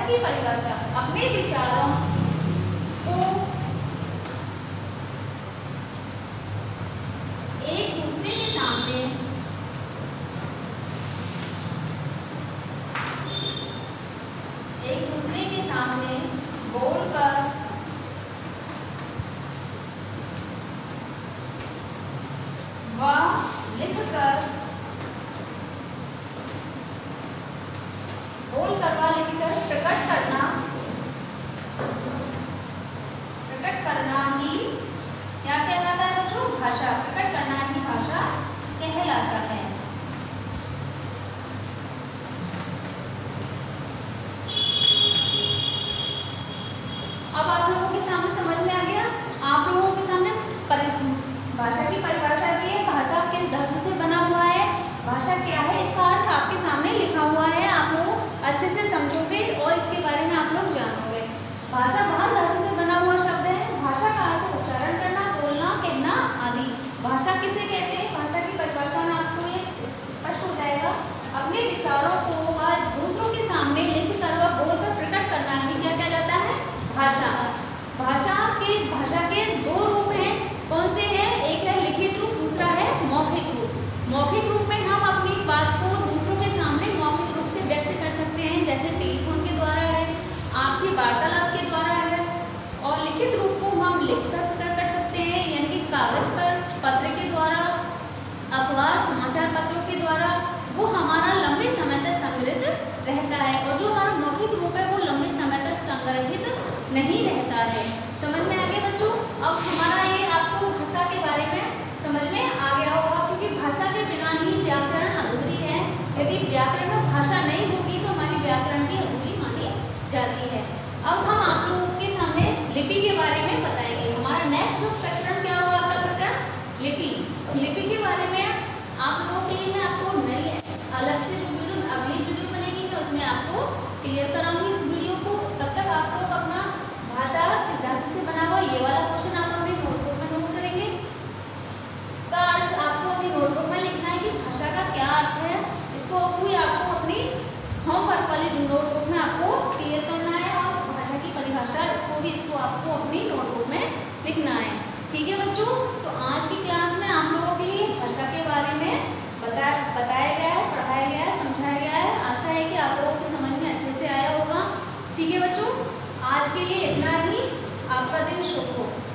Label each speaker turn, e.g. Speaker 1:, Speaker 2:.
Speaker 1: की परिभाषा अपने विचारों को एक दूसरे के सामने बोलकर व लिखकर प्रकट करना ही क्या कहलाता है बच्चों? भाषा। प्रकट करना ही भाषा कहलाता है। अब आप लोगों के सामने समझ में आ गया? आप लोगों के सामने भाषा की परिभाषा की है। भाषा किस धातु से बना हुआ है, भाषा क्या है, इसका अर्थ आपके सामने लिखा हुआ है। आप लोग अच्छे से समझोगे और इसके बारे में आप लोग जानोगे। भाषा भान धातु से बना हुआ शब्द है। भाषा का अर्थ उच्चारण करना, बोलना, कहना आदि। भाषा किसे कहते हैं? भाषा की परिभाषा में आपको ये स्पष्ट हो जाएगा। अपने विचारों को दूसरों के सामने लिख कर व बोलकर प्रकट करना ही क्या कहलाता है? भाषा। भाषा के दो रूप हैं। कौन से हैं? एक है लिखित रूप, दूसरा है मौखिक रूप। मौखिक रूप में हम अपनी बात को दूसरों के सामने मौखिक रूप से व्यक्त कर सकते हैं, जैसे टेलीफोन के द्वारा है, आपसी वार्तालाप के द्वारा है। और लिखित रूप को हम लिखकर प्रकट कर सकते हैं, यानी कि कागज पर, पत्र के द्वारा, अखबार, समाचार पत्रों के द्वारा। वो हमारा लंबे समय तक संग्रहित रहता है। और जो हमारा मौखिक रूप है वो लंबे समय तक संग्रहित नहीं रहता है। समझ में आ गया बच्चों? अब हमारा ये आपको भाषा के बारे में समझ में आ गया होगा, क्योंकि भाषा के बिना ही व्याकरण अधूरी है। यदि व्याकरण में भाषा नहीं होगी तो हमारी व्याकरण भी अधूरी मानी जाती है। अब हम आप लोगों के सामने लिपि के बारे में बताएंगे। हमारा नेक्स्ट प्रकरण क्या होगा? आपका प्रकरण लिपि। लिपि के बारे में आप लोगों के लिए मैं आपको नई अलग से जो वीडियो अगली वीडियो बनेगी मैं उसमें आपको क्लियर कराऊंगी इस वीडियो को। तब तक आप लोग अपना भाषा किस धातु से बना हुआ ये वाला क्वेश्चन आप अपनी नोटबुक में नोट करेंगे। इसका अर्थ आपको अपनी नोटबुक में लिखना है कि भाषा का क्या अर्थ है। इसको भी आपको अपनी होमवर्क वाली नोटबुक में आपको क्लियर करना है। और भाषा की परिभाषा इसको आपको अपनी नोटबुक में लिखना है। ठीक है बच्चों? तो आज की क्लास में आप लोगों के लिए भाषा के बारे में बताया गया है, पढ़ाया गया है, समझाया गया है। आशा है कि आप लोगों की समझ में अच्छे से आया होगा। ठीक है बच्चों? आज के लिए इतना ही। आपका दिन शुभ हो।